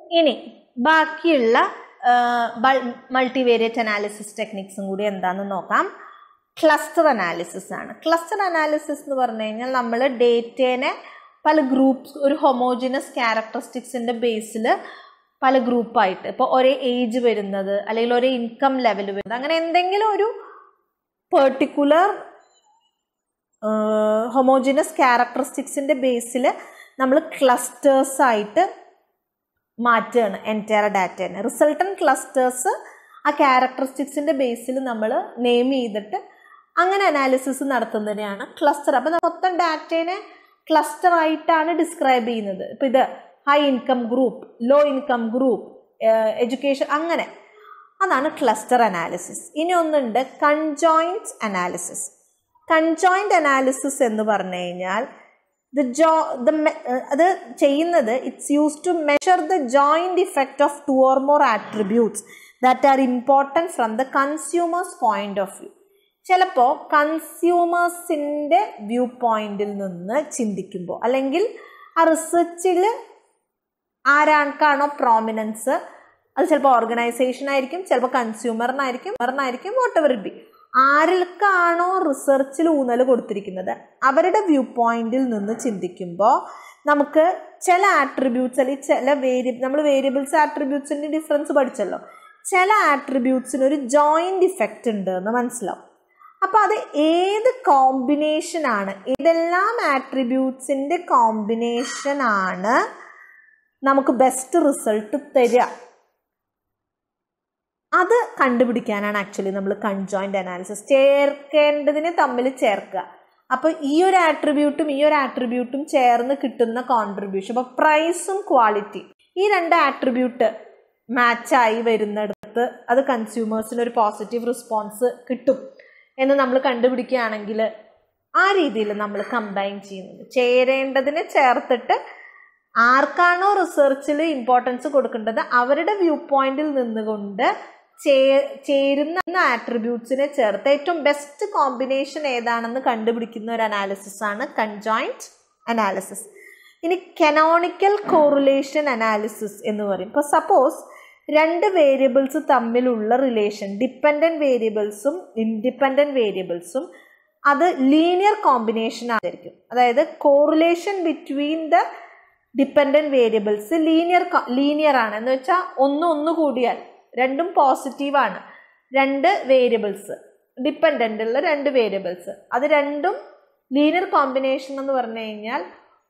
ഇനി ബാക്കിയുള്ള multivariate analysis ടെക്നിക്സും കൂടി എന്താണെന്ന് നോക്കാം. ക്ലസ്റ്റർ അനാലിസിസ് ആണ്. ക്ലസ്റ്റർ അനാലിസിസ് എന്ന് പറഞ്ഞു കഴിഞ്ഞാൽ നമ്മൾ ഡേറ്റേനെ പല ഗ്രൂപ്പ്സ്, ഒരു ഹൊമോജിനസ് ക്യാരക്ടറിസ്റ്റിക്സിൻ്റെ ബേസിൽ പല ഗ്രൂപ്പായിട്ട്, ഇപ്പോൾ ഒരേ ഏജ് വരുന്നത് അല്ലെങ്കിൽ ഒരേ ഇൻകം ലെവൽ വരുന്നത്, അങ്ങനെ എന്തെങ്കിലും ഒരു പെർട്ടിക്കുലർ ഹൊമോജിനസ് ക്യാരക്ടറിസ്റ്റിക്സിൻ്റെ ബേസിൽ നമ്മൾ ക്ലസ്റ്റേഴ്സായിട്ട് മാറ്റുകയാണ് എൻറ്റയർ ഡാറ്റേനെ. റിസൾട്ടൻ ക്ലസ്റ്റേഴ്സ് ആ ക്യാരക്ടറിസ്റ്റിക്സിൻ്റെ ബേസിൽ നമ്മൾ നെയിം ചെയ്തിട്ട് അങ്ങനെ അനാലിസിസ് നടത്തുന്നതിനെയാണ് ക്ലസ്റ്റർ. അപ്പം മൊത്തം ഡാറ്റേനെ ക്ലസ്റ്റർ ആയിട്ടാണ് ഡിസ്ക്രൈബ് ചെയ്യുന്നത്. ഇപ്പം ഇത് high income group, low income group, education, അങ്ങനെ അതാണ് ക്ലസ്റ്റർ അനാലിസിസ്. ഇനി ഒന്നുണ്ട് കൺജോയിൻറ്റ് അനാലിസിസ്. കൺജോയിൻറ്റ് അനാലിസിസ് എന്ന് പറഞ്ഞു കഴിഞ്ഞാൽ അത് ചെയ്യുന്നത് it's use to measure the joint effect of 2 or more attributes that are important from the consumer's point of view. ചിലപ്പോൾ കൺസ്യൂമേഴ്സിൻ്റെ വ്യൂ പോയിന്റിൽ നിന്ന് ചിന്തിക്കുമ്പോൾ, അല്ലെങ്കിൽ ആ റിസർച്ചിൽ ആരാൾക്കാണോ പ്രോമിനൻസ്, അത് ചിലപ്പോൾ ഓർഗനൈസേഷൻ ആയിരിക്കും, ചിലപ്പോൾ കൺസ്യൂമറിനായിരിക്കും, വാട്ട് എവർ ഇറ്റ് ബി, ആർക്കാണോ റിസർച്ചിൽ ഊന്നൽ കൊടുത്തിരിക്കുന്നത് അവരുടെ വ്യൂ പോയിന്റിൽ നിന്ന് ചിന്തിക്കുമ്പോൾ നമുക്ക് ചില ആട്രിബ്യൂട്ട്സ് അല്ലെങ്കിൽ ചില നമ്മൾ വേരിയബിൾസ് ആട്രിബ്യൂട്ട്സിൻ്റെ ഡിഫറൻസ് പഠിച്ചല്ലോ, ചില ആട്രിബ്യൂട്ട്സിന് ഒരു ജോയിൻറ്റ് ഇഫക്റ്റ് ഉണ്ട് എന്ന് മനസ്സിലാവും. അപ്പോൾ അത് ഏത് കോമ്പിനേഷനാണ്, ഏതെല്ലാം ആട്രിബ്യൂട്ട്സിൻ്റെ കോമ്പിനേഷനാണ് നമുക്ക് ബെസ്റ്റ് റിസൾട്ട് തരിക, അത് കണ്ടുപിടിക്കാനാണ് ആക്ച്വലി നമ്മൾ കൺജോയിൻറ്റ് അനാലിസിസ്. ചേർക്കേണ്ടതിനെ തമ്മിൽ ചേർക്കുക. അപ്പോൾ ഈ ഒരു ആട്രിബ്യൂട്ടും ചേർന്ന് കിട്ടുന്ന കോൺട്രിബ്യൂഷൻ, അപ്പോൾ പ്രൈസും ക്വാളിറ്റി, ഈ 2 ആട്രിബ്യൂട്ട് മാച്ചായി വരുന്നിടത്ത് അത് കൺസ്യൂമേഴ്സിന് ഒരു പോസിറ്റീവ് റെസ്പോൺസ് കിട്ടും എന്ന് നമ്മൾ കണ്ടുപിടിക്കുകയാണെങ്കിൽ ആ രീതിയിൽ നമ്മൾ കമ്പൈൻ ചെയ്യുന്നത്, ചേരേണ്ടതിനെ ചേർത്തിട്ട് ആർക്കാണോ റിസർച്ചിൽ ഇമ്പോർട്ടൻസ് കൊടുക്കേണ്ടത് അവരുടെ വ്യൂ പോയിന്റിൽ നിന്നുകൊണ്ട് ചേരുന്ന ആട്രിബ്യൂട്ട്സിനെ ചേർത്ത് ഏറ്റവും ബെസ്റ്റ് കോമ്പിനേഷൻ ഏതാണെന്ന് കണ്ടുപിടിക്കുന്ന ഒരു അനാലിസിസ് ആണ് കൺജോയിൻറ്റ് അനാലിസിസ്. ഇനി കനോണിക്കൽ കോറിലേഷൻ അനാലിസിസ് എന്ന് പറയും. ഇപ്പോൾ സപ്പോസ് 2 വേരിയബിൾസ് തമ്മിലുള്ള റിലേഷൻ, ഡിപ്പെൻഡൻറ്റ് വേരിയബിൾസും ഇൻഡിപെൻഡൻറ്റ് വേരിയബിൾസും, അത് ലീനിയർ കോമ്പിനേഷൻ ആയിരിക്കും. അതായത് correlation between the dependent variables linear ആണ്. എന്ന് വെച്ചാൽ ഒന്ന് കൂടിയാൽ രണ്ടും പോസിറ്റീവാണ്. 2 വേരിയബിൾസ്, ഡിപ്പെൻഡൻ്റ് ഉള്ള 2 വേരിയബിൾസ്, അത് രണ്ടും ലീനിയർ കോമ്പിനേഷൻ എന്ന് പറഞ്ഞു കഴിഞ്ഞാൽ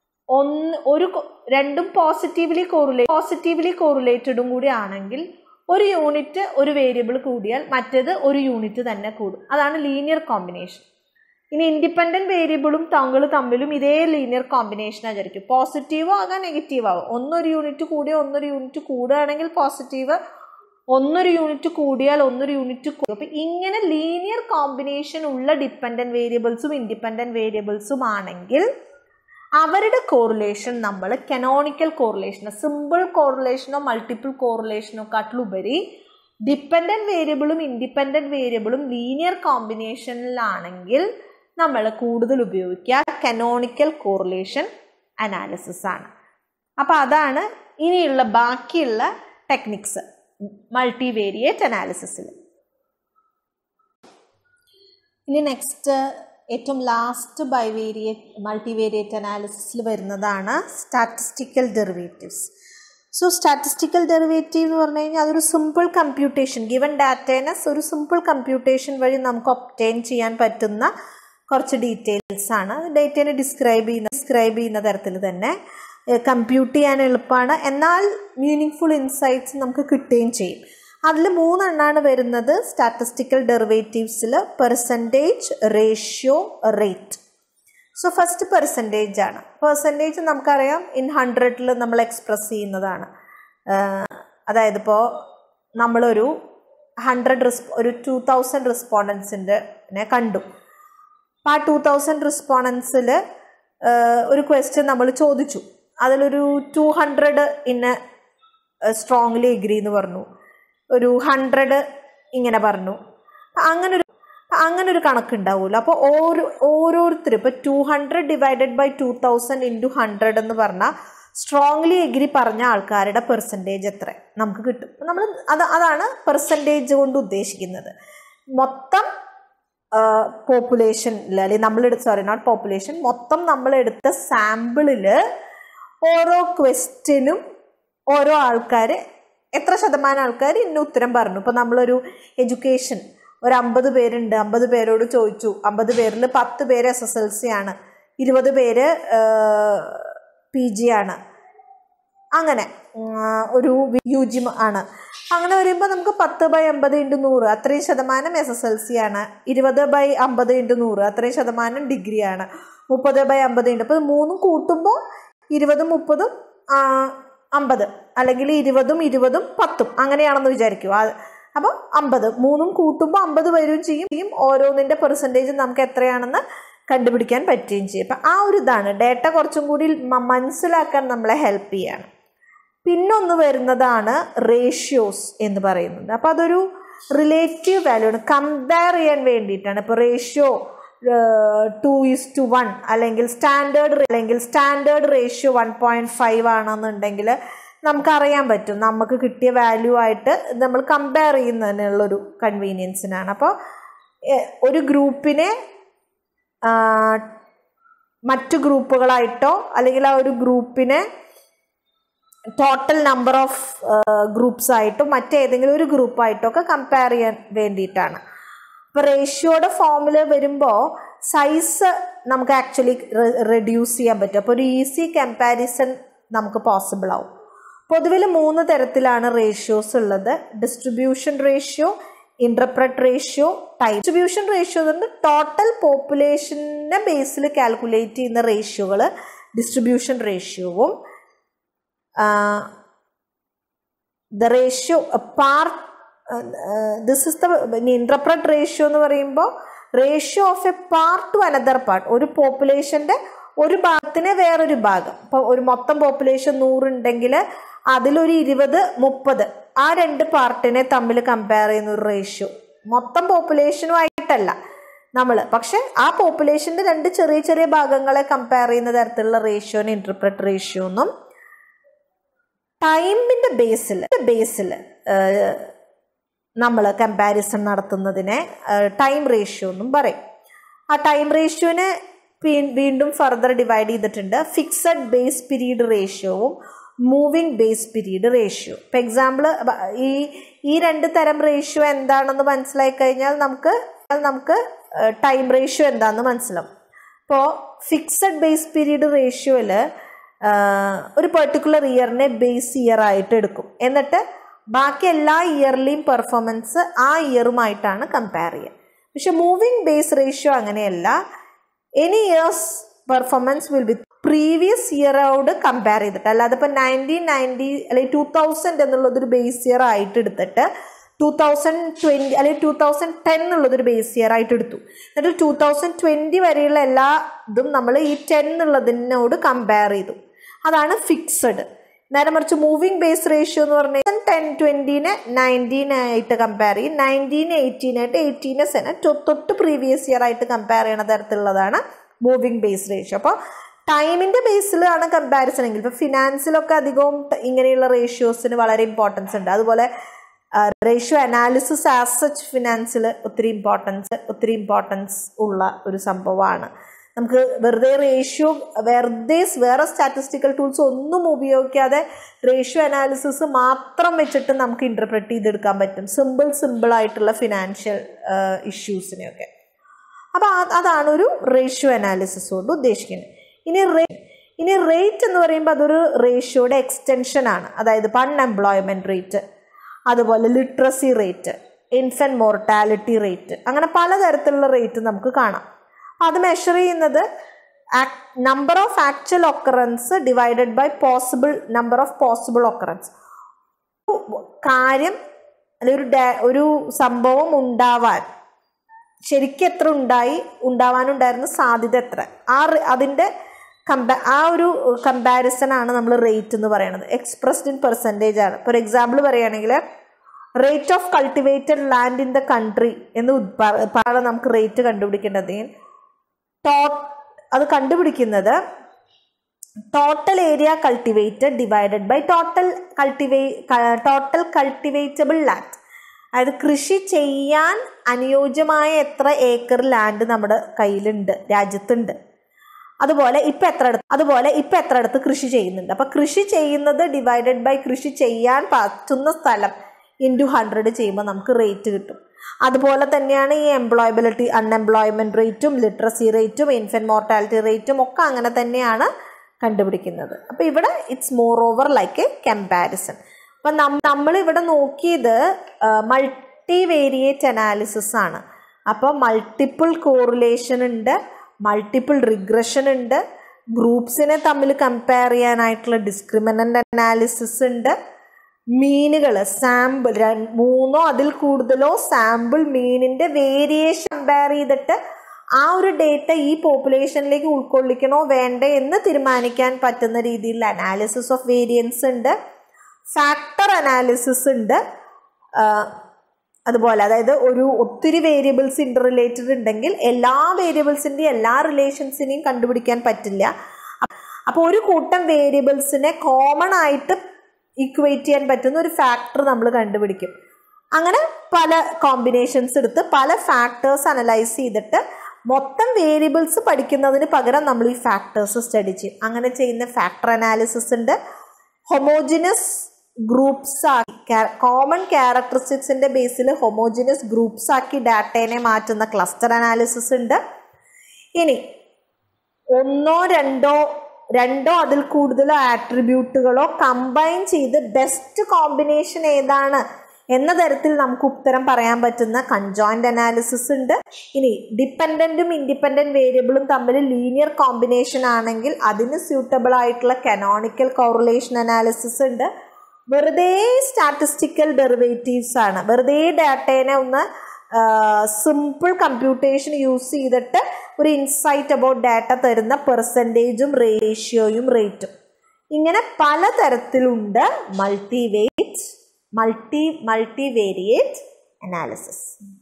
രണ്ടും പോസിറ്റീവ്ലി കോറിലേറ്റഡും കൂടി ആണെങ്കിൽ ഒരു യൂണിറ്റ് ഒരു വേരിയബിൾ കൂടിയാൽ മറ്റേത് ഒരു യൂണിറ്റ് തന്നെ കൂടും. അതാണ് ലീനിയർ കോമ്പിനേഷൻ. ഇനി ഇൻഡിപെൻഡൻറ്റ് വേരിയബിളും തമ്മിലും ഇതേ ലീനിയർ കോമ്പിനേഷൻ ആയിരിക്കും. പോസിറ്റീവോ ആകാം, നെഗറ്റീവ് ആവും. ഒന്നൊരു യൂണിറ്റ് കൂടിയോ ഒന്നൊരു യൂണിറ്റ് കൂടുകയാണെങ്കിൽ പോസിറ്റീവ്, ഒന്നൊരു യൂണിറ്റ് കൂടിയാൽ ഒന്നൊരു യൂണിറ്റ് കൂടും. അപ്പം ഇങ്ങനെ ലീനിയർ കോമ്പിനേഷൻ ഉള്ള ഡിപ്പെൻഡൻറ്റ് വേരിയബിൾസും ഇൻഡിപെൻഡൻറ്റ് വേരിയബിൾസും ആണെങ്കിൽ അവരുടെ കോറിലേഷൻ നമ്മൾ കനോണിക്കൽ കോറിലേഷനോ സിമ്പിൾ കോറിലേഷനോ മൾട്ടിപ്പിൾ കോറിലേഷനോ കാട്ടിലുപരി ഡിപ്പെൻഡൻറ്റ് വേരിയബിളും ഇൻഡിപെൻഡൻറ്റ് വേരിയബിളും ലീനിയർ കോമ്പിനേഷനിലാണെങ്കിൽ നമ്മൾ കൂടുതൽ ഉപയോഗിക്കുക കനോണിക്കൽ കോറിലേഷൻ അനാലിസിസ് ആണ്. അപ്പോൾ അതാണ് ഇനിയുള്ള ബാക്കിയുള്ള ടെക്നിക്സ് മൾട്ടിവേരിയേറ്റ് അനാലിസിസിൽ. ഇനി നെക്സ്റ്റ് ഏറ്റവും ലാസ്റ്റ് മൾട്ടിവേരിയേറ്റ് അനാലിസിസിൽ വരുന്നതാണ് statistical derivatives. So statistical derivative എന്ന് പറഞ്ഞു കഴിഞ്ഞാൽ അതൊരു സിമ്പിൾ കമ്പ്യൂട്ടേഷൻ, ഗിവൺ ഡാറ്റേനെ ഒരു സിമ്പിൾ കമ്പ്യൂട്ടേഷൻ വഴി നമുക്ക് ഒബ്റ്റെയിൻ ചെയ്യാൻ പറ്റുന്ന കുറച്ച് ഡീറ്റെയിൽസ് ആണ്. ഡേറ്റേനെ ഡിസ്ക്രൈബ് ചെയ്യുന്ന തരത്തിൽ തന്നെ കമ്പ്യൂട്ട് ചെയ്യാൻ എളുപ്പമാണ്, എന്നാൽ മീനിങ് ഇൻസൈറ്റ്സ് നമുക്ക് കിട്ടുകയും ചെയ്യും. അതിൽ 3 എണ്ണമാണ് വരുന്നത് സ്റ്റാറ്റിസ്റ്റിക്കൽ ഡെറിവേറ്റീവ്സിൽ: percentage, ratio, rate. So first percentage ആണ്. പെർസെൻറ്റേജ് നമുക്കറിയാം ഇൻ 100ൽ നമ്മൾ എക്സ്പ്രസ് ചെയ്യുന്നതാണ്. അതായത് ഇപ്പോൾ നമ്മളൊരു 2000 റെസ്പോണ്ടൻസിൻ്റെ കണ്ടു. അപ്പോൾ ആ 2000 റെസ്പോണ്ടൻസിൽ ഒരു ക്വസ്റ്റ്യൻ നമ്മൾ ചോദിച്ചു. അതിലൊരു 200 സ്ട്രോങ്ലി എഗ്രി എന്ന് പറഞ്ഞു, ഒരു 100 ഇങ്ങനെ പറഞ്ഞു. അങ്ങനെ ഒരു കണക്കുണ്ടാവുമല്ലോ. അപ്പോൾ ഓരോരുത്തരും ഇപ്പോൾ 200 ഡിവൈഡഡ് ബൈ 2000 ഇൻറ്റു 100 എന്ന് പറഞ്ഞാൽ സ്ട്രോങ്ലി എഗ്രി പറഞ്ഞ ആൾക്കാരുടെ പെർസെൻറ്റേജ് എത്ര നമുക്ക് കിട്ടും. നമ്മൾ അതാണ് പെർസെൻറ്റേജ് കൊണ്ട് ഉദ്ദേശിക്കുന്നത്. മൊത്തം പോപ്പുലേഷനിൽ അല്ലെങ്കിൽ മൊത്തം നമ്മളെടുത്ത സാമ്പിളിൽ ഓരോ ക്വസ്റ്റ്യനും ഓരോ ആൾക്കാർ എത്ര ശതമാനം ആൾക്കാർ ഇന്ന ഉത്തരം പറഞ്ഞു. ഇപ്പോൾ നമ്മളൊരു എഡ്യൂക്കേഷൻ ഒരു 50 പേരുണ്ട്, 50 പേരോട് ചോദിച്ചു. 50 പേരിൽ 10 പേര് SSLC ആണ്, 20 പേര് PG ആണ്, അങ്ങനെ ഒരു UG ആണ്. അങ്ങനെ വരുമ്പോൾ നമുക്ക് 10/50 × 100 അത്രയും ശതമാനം SSLC ആണ്. 20/50 × 100 അത്രയും ശതമാനം ഡിഗ്രി ആണ്. 30/50 അപ്പോൾ 3 കൂട്ടുമ്പോൾ 20, 30, 50 അല്ലെങ്കിൽ 20, 20, 10 അങ്ങനെയാണെന്ന് വിചാരിക്കും. അപ്പോൾ 50 3 കൂട്ടുമ്പോൾ 50 വരികയും ചെയ്യും. ഓരോന്നിൻ്റെ പെർസെൻറ്റേജ് നമുക്ക് എത്രയാണെന്ന് കണ്ടുപിടിക്കാൻ പറ്റുകയും ചെയ്യും. അപ്പം ആ ഒരു ഇതാണ് ഡേറ്റ കുറച്ചും കൂടി മനസ്സിലാക്കാൻ നമ്മളെ ഹെൽപ്പ് ചെയ്യാണ്. പിന്നൊന്ന് വരുന്നതാണ് റേഷ്യോസ് എന്ന് പറയുന്നത്. അപ്പോൾ അതൊരു റിലേറ്റീവ് വാല്യൂ ആണ്, കമ്പയർ ചെയ്യാൻ വേണ്ടിയിട്ടാണ്. ഇപ്പോൾ റേഷ്യോ 2:1 അല്ലെങ്കിൽ സ്റ്റാൻഡേർഡ് റേഷ്യോ 1.5 ആണെന്നുണ്ടെങ്കിൽ നമുക്കറിയാൻ പറ്റും നമുക്ക് കിട്ടിയ വാല്യൂ ആയിട്ട് നമ്മൾ കമ്പയർ ചെയ്യുന്നതിനുള്ളൊരു കൺവീനിയൻസിനാണ്. അപ്പോൾ ഒരു ഗ്രൂപ്പിനെ മറ്റു ഗ്രൂപ്പുകളായിട്ടോ അല്ലെങ്കിൽ ആ ഒരു ഗ്രൂപ്പിനെ ടോട്ടൽ നമ്പർ ഓഫ് ഗ്രൂപ്പ്സ് ആയിട്ടോ മറ്റേതെങ്കിലും ഒരു ഗ്രൂപ്പായിട്ടോ ഒക്കെ കമ്പയർ ചെയ്യാൻ വേണ്ടിയിട്ടാണ്. അപ്പോൾ റേഷ്യോയുടെ ഫോമുല വരുമ്പോൾ സൈസ് നമുക്ക് ആക്ച്വലി റെഡ്യൂസ് ചെയ്യാൻ പറ്റും. അപ്പോൾ ഒരു ഈസി കമ്പാരിസൺ നമുക്ക് പോസിബിൾ ആവും. പൊതുവിൽ 3 തരത്തിലാണ് റേഷ്യോസ് ഉള്ളത്: distribution ratio, interpret ratio, time. Distribution ratio കൊണ്ട് ടോട്ടൽ പോപ്പുലേഷൻ്റെ ബേസിൽ കാൽക്കുലേറ്റ് ചെയ്യുന്ന റേഷ്യോകൾ ഡിസ്ട്രിബ്യൂഷൻ റേഷ്യോവും, the ratio part this is the interpret ratio എന്ന് പറയുമ്പോൾ ratio of a part to another part. ഒരു പോപ്പുലേഷൻ്റെ ഒരു ഭാഗത്തിന് വേറൊരു ഭാഗം. ഇപ്പോൾ ഒരു മൊത്തം പോപ്പുലേഷൻ 100 ഉണ്ടെങ്കിൽ അതിലൊരു 20, 30 ആ 2 പാർട്ടിനെ തമ്മിൽ കമ്പയർ ചെയ്യുന്ന ഒരു റേഷ്യോ. മൊത്തം പോപ്പുലേഷനുമായിട്ടല്ല നമ്മൾ, പക്ഷെ ആ പോപ്പുലേഷൻ്റെ 2 ചെറിയ ചെറിയ ഭാഗങ്ങളെ കമ്പയർ ചെയ്യുന്ന തരത്തിലുള്ള റേഷ്യോനെ ഇന്റർപ്രറ്റ് റേഷ്യോ എന്നും, ടൈമിൻ്റെ ബേസിൽ നമ്മൾ കമ്പാരിസൺ നടത്തുന്നതിനെ ടൈം റേഷ്യോ എന്നും പറയും. ആ ടൈം റേഷ്യോനെ വീണ്ടും ഫർദർ ഡിവൈഡ് ചെയ്തിട്ടുണ്ട്. ഫിക്സഡ് ബേസ് പീരീഡ് റേഷ്യോവും മൂവിങ് ബേസ് പീരീഡ് റേഷ്യോ. ഇപ്പോൾ എക്സാമ്പിൾ ഈ 2 തരം റേഷ്യോ എന്താണെന്ന് മനസ്സിലായി കഴിഞ്ഞാൽ നമുക്ക് ടൈം റേഷ്യോ എന്താണെന്ന് മനസ്സിലാവും. ഇപ്പോൾ ഫിക്സഡ് ബേസ് പീരീഡ് റേഷ്യോയിൽ ഒരു പെർട്ടിക്കുലർ ഇയറിനെ ബേസ് ഇയർ ആയിട്ട് എടുക്കും. എന്നിട്ട് ബാക്കി എല്ലാ ഇയർലിയും പെർഫോമൻസ് ആ ഇയറുമായിട്ടാണ് കമ്പയർ ചെയ്യുക. പക്ഷെ മൂവിങ് ബേസ് റേഷ്യോ അങ്ങനെയല്ല. Any years performance will be previous ഇയറോട് കമ്പയർ ചെയ്തിട്ട്, അല്ലാതെ ഇപ്പോൾ 1990 അല്ലെങ്കിൽ 2000 എന്നുള്ളതൊരു ബേസ് ഇയർ ആയിട്ട് എടുത്തിട്ട് 2020 അല്ലെങ്കിൽ 2010 എന്നുള്ളതൊരു ബേസ് ഇയർ ആയിട്ട് എടുത്തു. എന്നിട്ട് 2020 വരെയുള്ള എല്ലാ ഇതും നമ്മൾ ഈ 10 എന്നുള്ളതിനോട് കമ്പയർ ചെയ്തു. അതാണ് ഫിക്സഡ്. നേരെ മറിച്ച് മൂവിങ് ബേസ് റേഷ്യോ എന്ന് പറഞ്ഞാൽ 10-20നെ 19 ആയിട്ട് കമ്പയർ ചെയ്യും, 19 18 ആയിട്ട് 18 തൊട്ട് പ്രീവിയസ് ഇയർ ആയിട്ട് കമ്പയർ ചെയ്യുന്ന തരത്തിലുള്ളതാണ് മൂവിങ് ബേസ് റേഷ്യോ. അപ്പോൾ ടൈമിൻ്റെ ബേസിലാണ് കമ്പാരിസൺ എങ്കിൽ ഇപ്പോൾ ഫിനാൻസിലൊക്കെ അധികവും ഇങ്ങനെയുള്ള റേഷ്യോസിന് വളരെ ഇമ്പോർട്ടൻസ് ഉണ്ട്. അതുപോലെ റേഷ്യോ അനാലിസിസ് ആസ് സച്ച് ഫിനാൻസിൽ ഒത്തിരി ഇമ്പോർട്ടൻസ് ഉള്ള ഒരു സംഭവമാണ്. നമുക്ക് വേറെ സ്റ്റാറ്റിസ്റ്റിക്കൽ ടൂൾസ് ഒന്നും ഉപയോഗിക്കാതെ റേഷ്യോ അനാലിസിസ് മാത്രം വെച്ചിട്ട് നമുക്ക് ഇൻ്റർപ്രറ്റ് ചെയ്തെടുക്കാൻ പറ്റും സിമ്പിളായിട്ടുള്ള ഫിനാൻഷ്യൽ ഇഷ്യൂസിനെയൊക്കെ. അപ്പോൾ അതാണ് ഒരു റേഷ്യോ അനാലിസിസ് കൊണ്ട് ഉദ്ദേശിക്കുന്നത്. ഇനി റേറ്റ് എന്ന് പറയുമ്പോൾ അതൊരു റേഷ്യോയുടെ എക്സ്റ്റൻഷനാണ്. അതായത് ഇപ്പോൾ അൺഎംപ്ലോയ്മെൻറ്റ് റേറ്റ്, അതുപോലെ literacy rate, infant mortality rate, അങ്ങനെ പലതരത്തിലുള്ള റേറ്റ് നമുക്ക് കാണാം. അത് മെഷർ ചെയ്യുന്നത് number of actual occurrence divided by number of possible occurrence. കാര്യം അല്ലെങ്കിൽ ഒരു സംഭവം ഉണ്ടാവാൻ ശരിക്കും എത്ര ഉണ്ടാവാനുണ്ടായിരുന്ന സാധ്യത എത്ര, അതിൻ്റെ ആ ഒരു കമ്പാരിസൺ ആണ് നമ്മൾ റേറ്റ് എന്ന് പറയുന്നത്. എക്സ്പ്രസ്ഡ് ഇൻ പെർസെൻറ്റേജ് ആണ്. ഫോർ എക്സാമ്പിൾ പറയുകയാണെങ്കിൽ rate of cultivated land in the country എന്ന് നമുക്ക് റേറ്റ് കണ്ടുപിടിക്കേണ്ടത്. അത് കണ്ടുപിടിക്കുന്നത് total area cultivated divided by total cultivable land. അതായത് കൃഷി ചെയ്യാൻ അനുയോജ്യമായ എത്ര ഏക്കർ ലാൻഡ് നമ്മുടെ കയ്യിലുണ്ട്, രാജ്യത്തുണ്ട്, അതുപോലെ ഇപ്പം എത്ര അടുത്ത് കൃഷി ചെയ്യുന്നുണ്ട്. അപ്പം കൃഷി ചെയ്യുന്നത് ഡിവൈഡഡ് ബൈ കൃഷി ചെയ്യാൻ പറ്റുന്ന സ്ഥലം ഇൻറ്റു 100 ചെയ്യുമ്പോൾ നമുക്ക് റേറ്റ് കിട്ടും. അതുപോലെ തന്നെയാണ് ഈ അൺഎംപ്ലോയ്മെൻറ്റ് റേറ്റും ലിറ്ററസി റേറ്റും ഇൻഫൻറ്റ് മോർട്ടാലിറ്റി റേറ്റും ഒക്കെ അങ്ങനെ തന്നെയാണ് കണ്ടുപിടിക്കുന്നത്. അപ്പോൾ ഇവിടെ it's moreover like a comparison. അപ്പം നമ്മളിവിടെ നോക്കിയത് മൾട്ടി വേരിയേറ്റ് അനാലിസിസ് ആണ്. അപ്പോൾ മൾട്ടിപ്പിൾ കോറിലേഷൻ ഉണ്ട്, മൾട്ടിപ്പിൾ റിഗ്രഷൻ ഉണ്ട്, ഗ്രൂപ്പ്സിനെ തമ്മിൽ കമ്പയർ ചെയ്യാനായിട്ടുള്ള ഡിസ്ക്രിമിനൻ്റ് അനാലിസിസ് ഉണ്ട്, മീനുകൾ സാമ്പിൾ 3 അതിൽ കൂടുതലോ സാമ്പിൾ മീനിൻ്റെ വേരിയേഷൻ കമ്പയർ ചെയ്തിട്ട് ആ ഒരു ഡേറ്റ ഈ പോപ്പുലേഷനിലേക്ക് ഉൾക്കൊള്ളിക്കണോ വേണ്ടേ എന്ന് തീരുമാനിക്കാൻ പറ്റുന്ന രീതിയിലുള്ള അനാലിസിസ് ഓഫ് വേരിയൻസ് ഉണ്ട്, ഫാക്ടർ അനാലിസിസ് ഉണ്ട്. അതുപോലെ അതായത് ഒത്തിരി വേരിയബിൾസ് ഇൻ്റർ റിലേറ്റഡ് ഉണ്ടെങ്കിൽ എല്ലാ വേരിയബിൾസിൻ്റെയും എല്ലാ റിലേഷൻസിനെയും കണ്ടുപിടിക്കാൻ പറ്റില്ല. അപ്പോൾ ഒരു കൂട്ടം വേരിയബിൾസിനെ കോമൺ ആയിട്ട് ഇക്വേറ്റ് ചെയ്യാൻ പറ്റുന്ന ഒരു ഫാക്ടർ നമ്മൾ കണ്ടുപിടിക്കും. അങ്ങനെ പല കോമ്പിനേഷൻസ് എടുത്ത് പല ഫാക്ടേഴ്സ് അനലൈസ് ചെയ്തിട്ട് മൊത്തം വേരിയബിൾസ് പഠിക്കുന്നതിന് പകരം നമ്മൾ ഈ ഫാക്ടേഴ്സ് സ്റ്റഡി ചെയ്യും. അങ്ങനെ ചെയ്യുന്ന ഫാക്ടർ അനാലിസിസ് ഉണ്ട്. ഹൊമോജിനസ് ഗ്രൂപ്പ്സ് ആക്കി കോമൺ ക്യാരക്ടറിസ്റ്റിക്സിൻ്റെ ബേസിൽ ഹൊമോജിനസ് ഗ്രൂപ്പ്സ് ആക്കി ഡാറ്റേനെ മാറ്റുന്ന ക്ലസ്റ്റർ അനാലിസിസ് ഉണ്ട്. ഇനി 1, 2 അതിൽ കൂടുതലോ ആട്രിബ്യൂട്ടുകളോ കമ്പൈൻ ചെയ്ത് ബെസ്റ്റ് കോമ്പിനേഷൻ ഏതാണ് എന്ന തരത്തിൽ നമുക്ക് ഉത്തരം പറയാൻ പറ്റുന്ന കൺജോയിന്റ് അനാലിസിസ് ഉണ്ട്. ഇനി ഡിപ്പെൻഡൻറ്റും ഇൻഡിപെൻഡൻറ്റ് വേരിയബിളും തമ്മിൽ ലീനിയർ കോമ്പിനേഷൻ ആണെങ്കിൽ അതിന് സ്യൂട്ടബിൾ ആയിട്ടുള്ള കനോണിക്കൽ കോറിലേഷൻ അനാലിസിസ് ഉണ്ട്. വെറുതെ സ്റ്റാറ്റിസ്റ്റിക്കൽ ഡെറിവേറ്റീവ്സ് ആണ്, വെറുതെ ഡാറ്റേനെ ഒന്ന് സിമ്പിൾ കമ്പ്യൂട്ടേഷൻ യൂസ് ചെയ്തിട്ട് ഒരു ഇൻസൈറ്റ് അബൌട്ട് ഡാറ്റ തരുന്ന പെർസെൻറ്റേജും റേഷ്യോയും റേറ്റും. ഇങ്ങനെ പലതരത്തിലുണ്ട് മൾട്ടിവേരിയേറ്റ് അനാലിസിസ്.